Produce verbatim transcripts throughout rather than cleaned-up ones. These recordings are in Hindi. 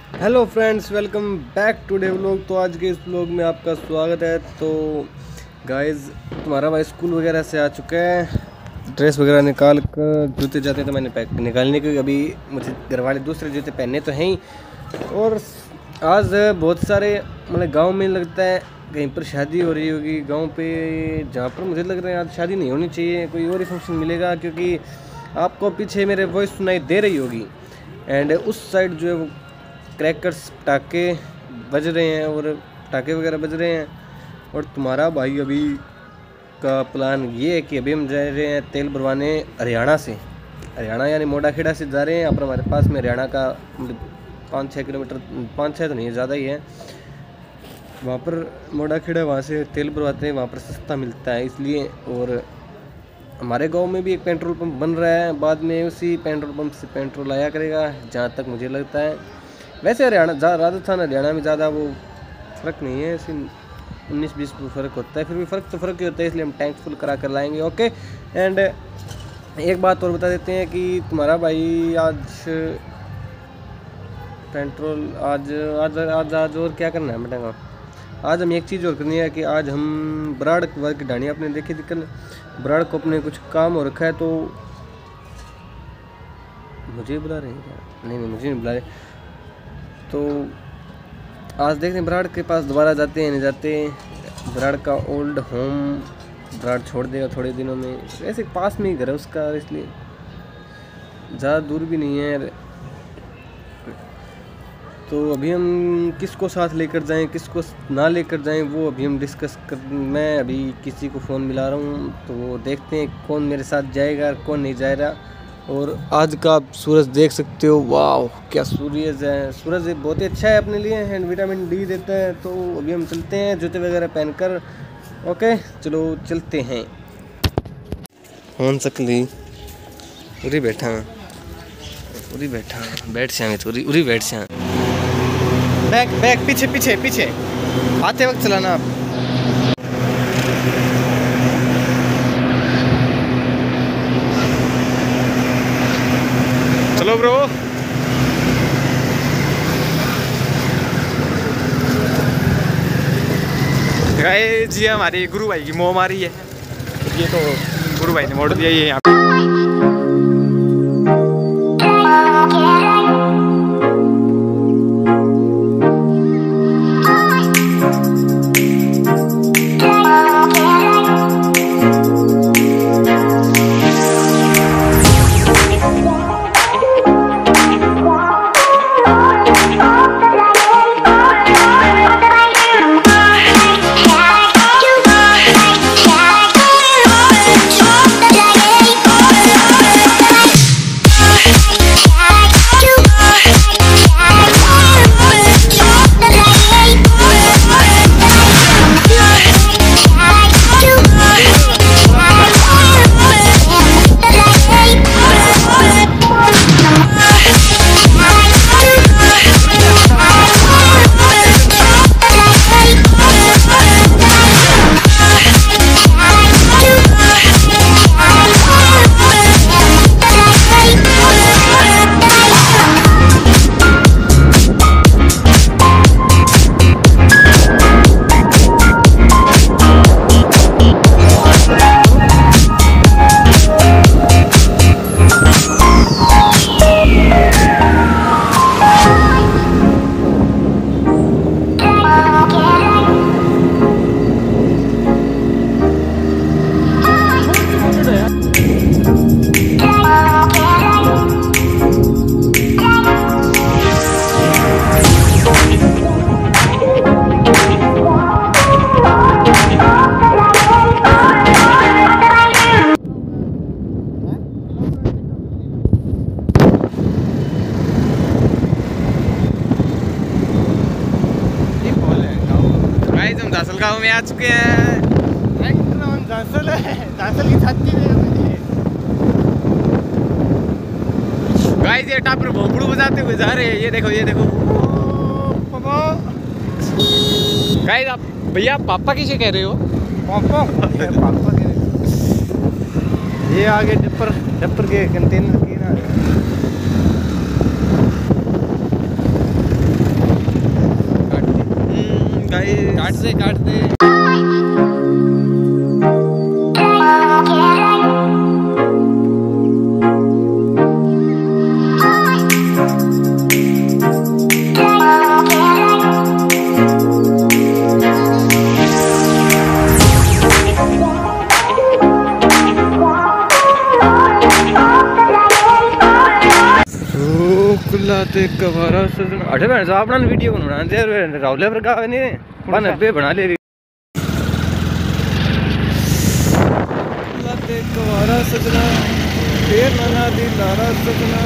Hello friends, welcome back to day vlog. तो आज के इस व्लॉग में आपका स्वागत है। तो गाइस, तुम्हारा भाई स्कूल वगैरह से आ चुका है, ड्रेस वगैरह निकाल कर जूते जाते तो मैंने पैक निकालने के, अभी मुझे घर वाले दूसरे जूते पहनने तो हैं ही। और आज बहुत सारे मतलब गांव में लगता है कहीं पर शादी हो रही होगी गांव पे, जहाँ पर मुझे लग रहा है आज शादी नहीं होनी चाहिए, कोई और ही फंक्शन मिलेगा, क्योंकि आपको पीछे मेरे वॉइस सुनाई दे रही होगी। एंड उस साइड जो है वो क्रैकर्स पटाखे बज रहे हैं और पटाखे वगैरह बज रहे हैं। और तुम्हारा भाई अभी का प्लान ये है कि अभी हम जा रहे हैं तेल भरवाने हरियाणा से, हरियाणा यानी मोडाखेड़ा से जा रहे हैं। यहाँ पर हमारे पास में हरियाणा का पाँच छः किलोमीटर, पाँच छः तो नहीं है, ज़्यादा ही है, वहाँ पर मोडाखेड़ा, वहाँ से तेल भरवाते हैं, वहाँ पर सस्ता मिलता है इसलिए। और हमारे गांव में भी एक पेट्रोल पंप बन रहा है, बाद में उसी पेट्रोल पंप से पेट्रोल आया करेगा जहाँ तक मुझे लगता है। वैसे हरियाणा राजस्थान हरियाणा में ज़्यादा वो फ़र्क नहीं है, ऐसे उन्नीस बीस फ़र्क होता है, फिर भी फ़र्क तो फ़र्क ही होता है, इसलिए हम टैंक फुल करा कर लाएंगे। ओके। एंड एक बात और बता देते हैं कि तुम्हारा भाई आज पेट्रोल आज आज आज आज और क्या करना है बेटा, आज हम एक चीज़ और करनी है कि आज हम बराड़ वर्ग की ढाणी आपने देखी थी कल, बराड़ को अपने कुछ काम हो रखा है, तो मुझे बुला रहे हैं क्या? नहीं नहीं मुझे नहीं बुला रहे। तो आज देखते हैं बराड़ के पास दोबारा जाते हैं नहीं जाते। बराड़ का ओल्ड होम बराड़ छोड़ देगा थोड़े दिनों में, वैसे पास में ही घर है उसका, इसलिए ज़्यादा दूर भी नहीं है। तो अभी हम किसको साथ लेकर जाएं, किसको ना लेकर जाएं, वो अभी हम डिस्कस कर, मैं अभी किसी को फ़ोन मिला रहा हूँ, तो वो देखते हैं कौन मेरे साथ जाएगा कौन नहीं जाएगा। और आज का आप सूरज देख सकते हो, वाह क्या सूरज है, सूरज बहुत ही अच्छा है अपने लिए, एंड विटामिन डी देता है। तो अभी हम चलते हैं जूते वगैरह पहनकर। ओके चलो चलते हैं। कौन सकली उरी बैठा उरी बैठा बैठ से आए तो उरी उरी बैठ से आए। बैक बैक पीछे पीछे पीछे आते वक्त चलाना आप। चलो ब्रो। जी हमारे गुरु भाई की मोह मारी है, ये तो गुरु भाई ने मोड़ दिया ये यहाँ पे। झांसल गांव में आ चुके हैं। झांसल है, झांसल की छाती में गाइस ये टापर भोंपड़ू बजाते हुए जा रहे हैं। ये देखो ये देखो गाइस। आप भैया पापा किसे कह रहे हो? पापा पापा के ये आगे डिपर डिपर के कंटेनर की ना गाइस, काट दे काट दे। ते कबारा सजना अठे भैन साहब अपना वीडियो को बना दे राहुल पर का नहीं बन पे बना ले ते कबारा सजना फिर नना दी लारा सजना।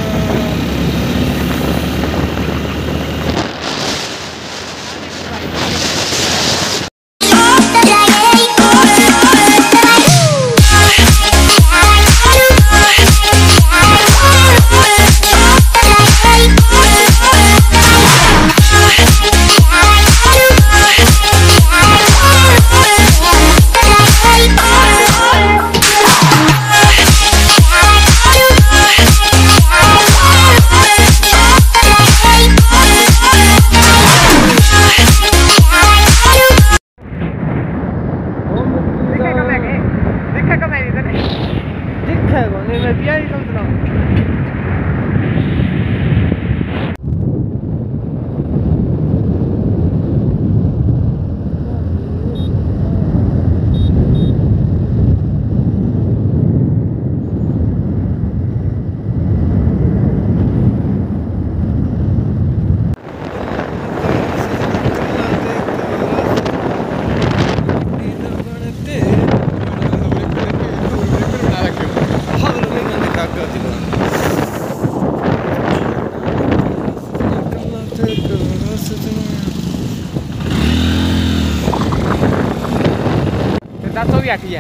तो भी आठी है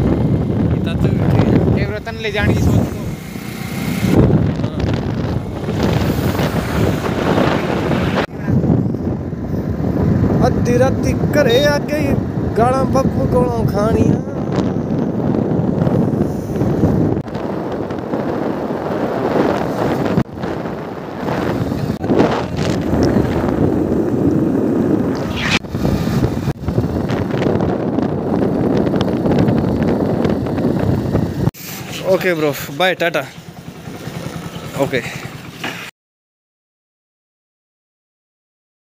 एक रतन ले जाने की सोच अद्धी राती घरे आके गाला बापू कोलों खानियां। Okay bro bye tata okay.